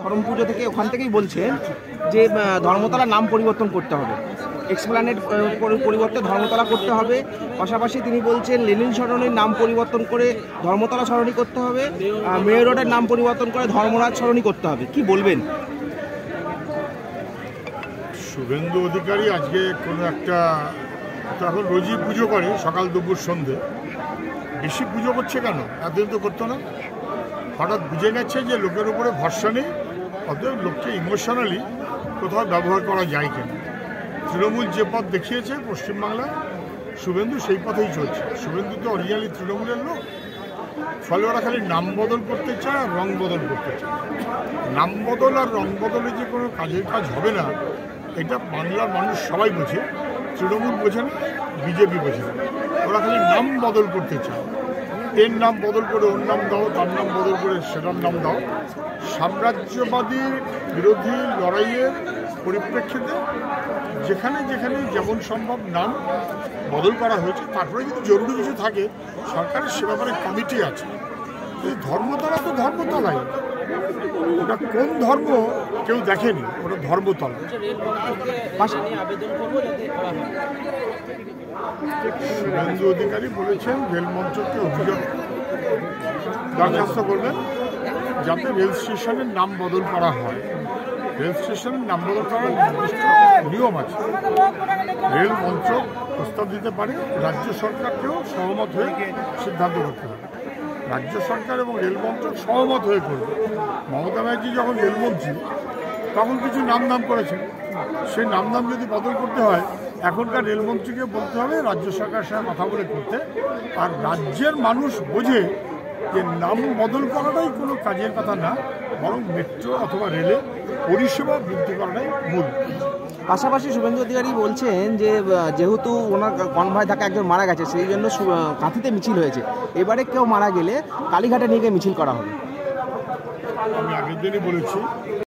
করম পুজো থেকে ওখান থেকেই বলছেন যে ধর্মতলার নাম পরিবর্তন করতে হবে, এক্সপ্ল্যানেড পরিবর্তে ধর্মতলা করতে হবে। পাশাপাশি তিনি বলছেন লেনিন সরণির নাম পরিবর্তন করে ধর্মতলা সরণি করতে হবে, মেয়র রোডের নাম পরিবর্তন করে ধর্মরাজ সরণি করতে হবে। কি বলবেন? শুভেন্দু অধিকারী আজকে কোনো একটা, এখন রোজই পুজো করে সকাল দুপুর সন্ধে, বেশি পুজো করছে কেন? এতদিন তো করতো না। হঠাৎ বুঝে গেছে যে লোকের উপরে ভরসা নেই, অতএব লোককে ইমোশনালি কোথাও ব্যবহার করা যায় কেন। তৃণমূল যে পথ দেখিয়েছে পশ্চিমবাংলায়, শুভেন্দু সেই পথেই চলছে। শুভেন্দু তো অরিজিনালি তৃণমূলের লোক, ফলে ওরা খালি নাম বদল করতে চায় আর রং বদল করতে চায়। নাম বদল আর রং বদলে যে কোনো কাজের কাজ হবে না, এটা বাংলার মানুষ সবাই বোঝে। তৃণমূল বোঝে না, বিজেপি বোঝে না। ওরা খালি নাম বদল করতে চায়, এর নাম বদল করে ওর নাম দাও, তার নাম বদল করে সেটার নাম দাও। সাম্রাজ্যবাদী বিরোধী লড়াইয়ের পরিপ্রেক্ষিতে যেখানে যেখানে যেমন সম্ভব নাম বদল করা হয়েছে, তারপরে যদি জরুরি কিছু থাকে সরকারের সে ব্যাপারে কমিটি আছে। এই ধর্মতলা তো ধর্মতলাই, ওটা কোন ধর্ম কেউ দেখেনি, ওটা ধর্মতলা। শুভেন্দু অধিকারী বলেছেন রেল মন্ত্রককে অভিযোগ দরখাস্ত করবেন যাতে রেল স্টেশনের নাম বদল করা হয়। রেল স্টেশনের নাম বদল করার নির্দিষ্ট নিয়ম আছে। রেল মন্ত্রক প্রস্তাব দিতে পারে, রাজ্য সরকারকেও সহমত হয়ে সিদ্ধান্ত করতে হবে। রাজ্য সরকার এবং রেল মন্ত্রক সহমত হয়ে করবে। মমতা ব্যানার্জি যখন রেলমন্ত্রী তখন কিছু নাম করেছেন, সেই নাম যদি বদল করতে হয় এখনকার রেলমন্ত্রীকে বলতে হবে রাজ্য সরকারের সঙ্গে কথা বলে করতে। আর রাজ্যের মানুষ বোঝে যে নাম বদল করাটাই কোনো কাজের কথা না, বরং মেট্রো অথবা রেলে পরিষেবা বৃদ্ধি করাটাই মূল। পাশাপাশি শুভেন্দু অধিকারী বলছেন যে যেহেতু ওনার কনভয় থাকা একজন মারা গেছে, সেই জন্য কাঁথিতে মিছিল হয়েছে, এবারে কেউ মারা গেলে কালীঘাটে নিয়ে গিয়ে মিছিল করা হবে। আমি আগের দিনই বলেছি